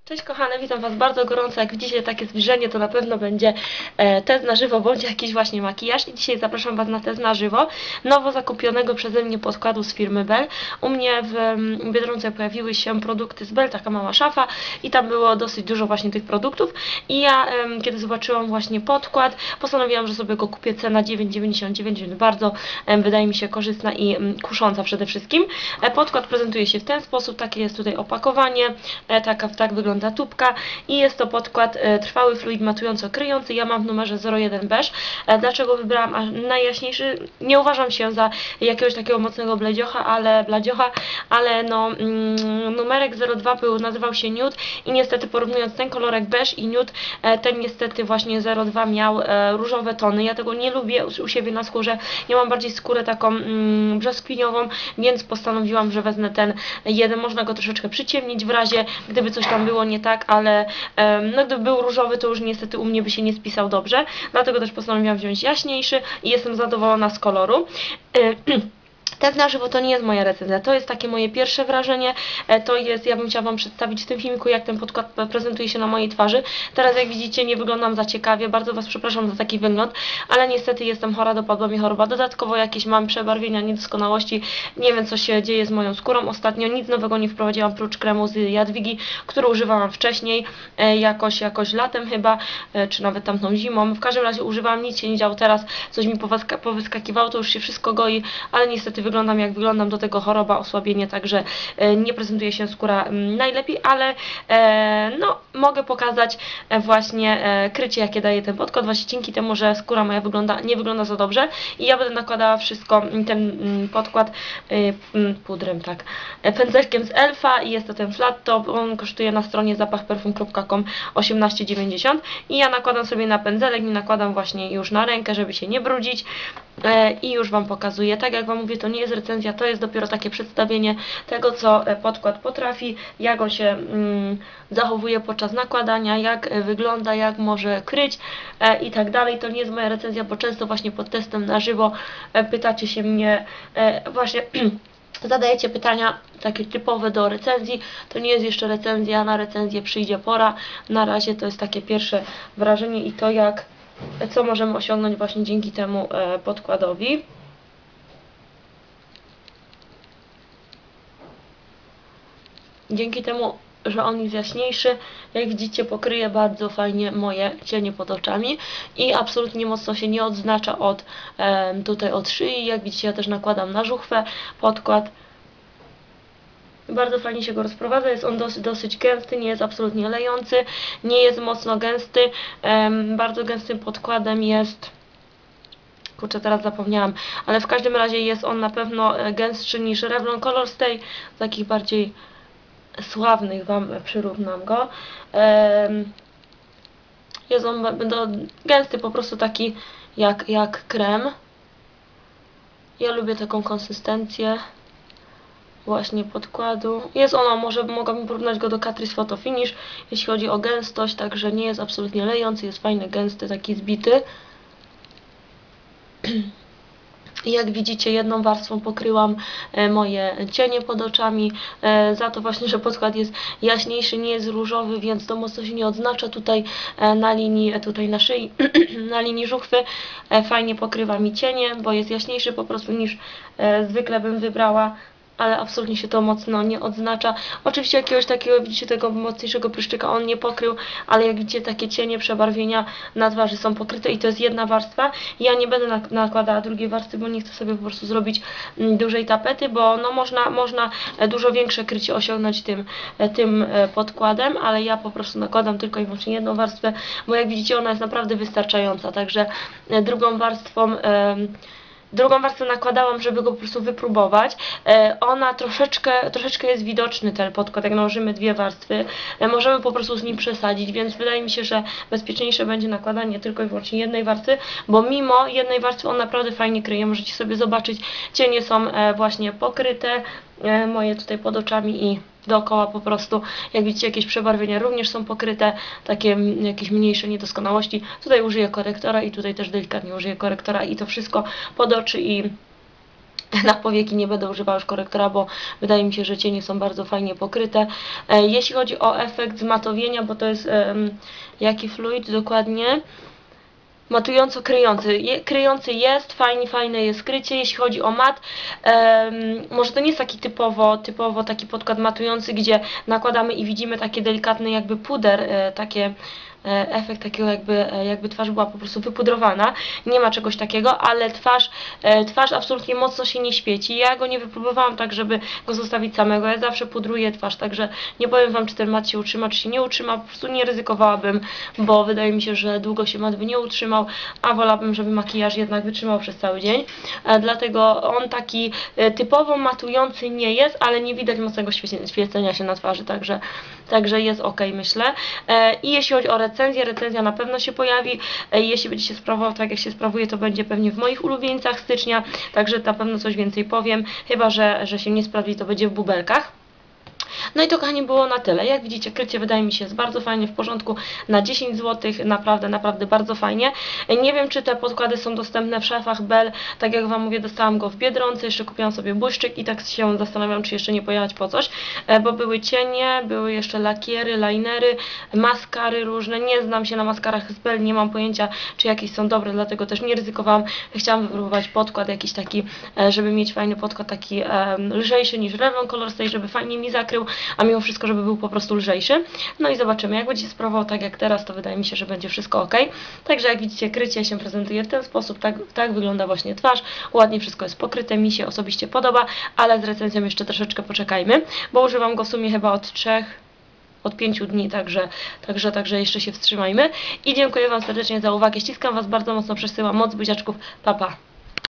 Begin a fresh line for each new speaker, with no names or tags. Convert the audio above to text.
Cześć kochane, witam Was bardzo gorąco. Jak widzicie, takie zbliżenie to na pewno będzie test na żywo, bądź jakiś właśnie makijaż. I dzisiaj zapraszam Was na test na żywo nowo zakupionego przeze mnie podkładu z firmy Bell. U mnie w Biedronce pojawiły się produkty z Bell, taka mała szafa i tam było dosyć dużo właśnie tych produktów. I ja, kiedy zobaczyłam właśnie podkład, postanowiłam, że sobie go kupię. Cena 9,99, więc bardzo wydaje mi się korzystna i kusząca przede wszystkim. Podkład prezentuje się w ten sposób, takie jest tutaj opakowanie, tak wygląda tubka i jest to podkład trwały fluid matująco-kryjący. Ja mam w numerze 01 beige. Dlaczego wybrałam najjaśniejszy? Nie uważam się za jakiegoś takiego mocnego bladiocha, ale no numerek 02 nazywał się nude i niestety porównując ten kolorek beige i nude, ten niestety właśnie 02 miał różowe tony. Ja tego nie lubię u siebie na skórze. Ja mam bardziej skórę taką brzoskwiniową, więc postanowiłam, że wezmę ten jeden. Można go troszeczkę przyciemnić w razie, gdyby coś tam było nie tak, ale no gdyby był różowy, to już niestety u mnie by się nie spisał dobrze. Dlatego też postanowiłam wziąć jaśniejszy i jestem zadowolona z koloru. Test na żywo to nie jest moja recenzja, to jest takie moje pierwsze wrażenie, to jest, ja bym chciała Wam przedstawić w tym filmiku, jak ten podkład prezentuje się na mojej twarzy. Teraz jak widzicie, nie wyglądam za ciekawie, bardzo Was przepraszam za taki wygląd, ale niestety jestem chora, dopadła mi choroba. Dodatkowo jakieś mam przebarwienia, niedoskonałości, nie wiem co się dzieje z moją skórą ostatnio, nic nowego nie wprowadziłam prócz kremu z Jadwigi, który używałam wcześniej, jakoś latem chyba, czy nawet tamtą zimą. W każdym razie używałam, nic się nie działo, teraz coś mi powyskakiwało, to już się wszystko goi, ale niestety wyglądam jak wyglądam, do tego choroba, osłabienie, także nie prezentuje się skóra najlepiej, ale no mogę pokazać właśnie krycie, jakie daje ten podkład, właśnie dzięki temu, że skóra moja nie wygląda za dobrze i ja będę nakładała wszystko, ten podkład pudrem, tak, pędzelkiem z Elfa i jest to ten flat top, on kosztuje na stronie zapachperfum.com 18,90 i ja nakładam sobie na pędzelek, nie nakładam właśnie już na rękę, żeby się nie brudzić i już Wam pokazuję. Tak jak Wam mówię, to nie jest recenzja, to jest dopiero takie przedstawienie tego, co podkład potrafi, jak on się zachowuje podczas nakładania, jak wygląda, jak może kryć i tak dalej. To nie jest moja recenzja, bo często właśnie pod testem na żywo pytacie się mnie właśnie zadajecie pytania takie typowe do recenzji. To nie jest jeszcze recenzja, na recenzję przyjdzie pora. Na razie to jest takie pierwsze wrażenie i to co możemy osiągnąć właśnie dzięki temu podkładowi. Dzięki temu, że on jest jaśniejszy, jak widzicie, pokryje bardzo fajnie moje cienie pod oczami i absolutnie mocno się nie odznacza tutaj od szyi. Jak widzicie, ja też nakładam na żuchwę podkład. Bardzo fajnie się go rozprowadza, jest on dosyć gęsty, nie jest absolutnie lejący, nie jest mocno gęsty. Bardzo gęstym podkładem jest, kurczę, teraz zapomniałam, ale w każdym razie jest on na pewno gęstszy niż Revlon Color Stay, z takich bardziej sławnych Wam przyrównam go. Jest on gęsty, po prostu taki jak krem. Ja lubię taką konsystencję właśnie podkładu. Jest ono, mogłabym porównać go do Catrice Photo Finish, jeśli chodzi o gęstość, także nie jest absolutnie lejący, jest fajny, gęsty, taki zbity. I jak widzicie, jedną warstwą pokryłam moje cienie pod oczami, za to właśnie, że podkład jest jaśniejszy, nie jest różowy, więc to mocno się nie odznacza tutaj na linii, tutaj na szyi, na linii żuchwy. Fajnie pokrywa mi cienie, bo jest jaśniejszy po prostu niż zwykle bym wybrała, ale absolutnie się to mocno nie odznacza. Oczywiście jakiegoś takiego, widzicie, tego mocniejszego pryszczyka on nie pokrył, ale jak widzicie, takie cienie, przebarwienia na twarzy są pokryte i to jest jedna warstwa. Ja nie będę nakładała drugiej warstwy, bo nie chcę sobie po prostu zrobić dużej tapety, bo no można dużo większe krycie osiągnąć tym podkładem, ale ja po prostu nakładam tylko i wyłącznie jedną warstwę, bo jak widzicie, ona jest naprawdę wystarczająca, także drugą warstwą nakładałam, żeby go po prostu wypróbować. Ona troszeczkę jest widoczny, ten podkład, jak nałożymy dwie warstwy. Możemy po prostu z nim przesadzić, więc wydaje mi się, że bezpieczniejsze będzie nakładanie tylko i wyłącznie jednej warstwy, bo mimo jednej warstwy on naprawdę fajnie kryje. Możecie sobie zobaczyć, cienie są właśnie pokryte, moje tutaj pod oczami i dookoła po prostu, jak widzicie, jakieś przebarwienia również są pokryte, takie jakieś mniejsze niedoskonałości. Tutaj użyję korektora i tutaj też delikatnie użyję korektora i to wszystko pod oczy i Na powieki nie będę używała już korektora, bo wydaje mi się, że cienie są bardzo fajnie pokryte. Jeśli chodzi o efekt zmatowienia, bo to jest jaki fluid dokładnie? Matująco-kryjący. Kryjący jest, fajne jest krycie. Jeśli chodzi o mat, może to nie jest taki typowo taki podkład matujący, gdzie nakładamy i widzimy takie delikatny jakby puder, efekt takiego jakby twarz była po prostu wypudrowana. Nie ma czegoś takiego, ale twarz absolutnie mocno się nie świeci. Ja go nie wypróbowałam tak, żeby go zostawić samego. Ja zawsze pudruję twarz, także nie powiem wam, czy ten mat się utrzyma, czy się nie utrzyma. Po prostu nie ryzykowałabym, bo wydaje mi się, że długo się mat by nie utrzymał, a wolałabym, żeby makijaż jednak wytrzymał przez cały dzień. Dlatego on taki typowo matujący nie jest, ale nie widać mocnego świecenia się na twarzy, także jest ok, myślę. I jeśli chodzi o recenzja na pewno się pojawi. Jeśli będzie się sprawował tak, jak się sprawuje, to będzie pewnie w moich ulubieńcach stycznia, także na pewno coś więcej powiem, chyba że się nie sprawdzi, to będzie w bubelkach. No i to, kochani, było na tyle. Jak widzicie, krycie wydaje mi się jest bardzo fajnie, w porządku, na 10 zł, naprawdę bardzo fajnie. Nie wiem, czy te podkłady są dostępne w szafach Bell, tak jak wam mówię, dostałam go w Biedronce, jeszcze kupiłam sobie błyszczyk i tak się zastanawiam, czy jeszcze nie pojechać po coś, bo były cienie, były jeszcze lakiery, linery, maskary różne, nie znam się na maskarach z Bell, nie mam pojęcia, czy jakieś są dobre, dlatego też nie ryzykowałam. Chciałam wypróbować podkład jakiś taki, żeby mieć fajny podkład, taki lżejszy niż Revlon Color Stay, żeby fajnie mi zakrył, a mimo wszystko, żeby był po prostu lżejszy. No i zobaczymy, jak będzie się sprawował tak jak teraz, to wydaje mi się, że będzie wszystko ok. Także jak widzicie, krycie się prezentuje w ten sposób, tak wygląda właśnie twarz, ładnie wszystko jest pokryte, mi się osobiście podoba, ale z recenzją jeszcze troszeczkę poczekajmy, bo używam go w sumie chyba od 5 dni, także jeszcze się wstrzymajmy. I dziękuję wam serdecznie za uwagę, ściskam was bardzo mocno, przesyłam moc buziaczków, pa pa!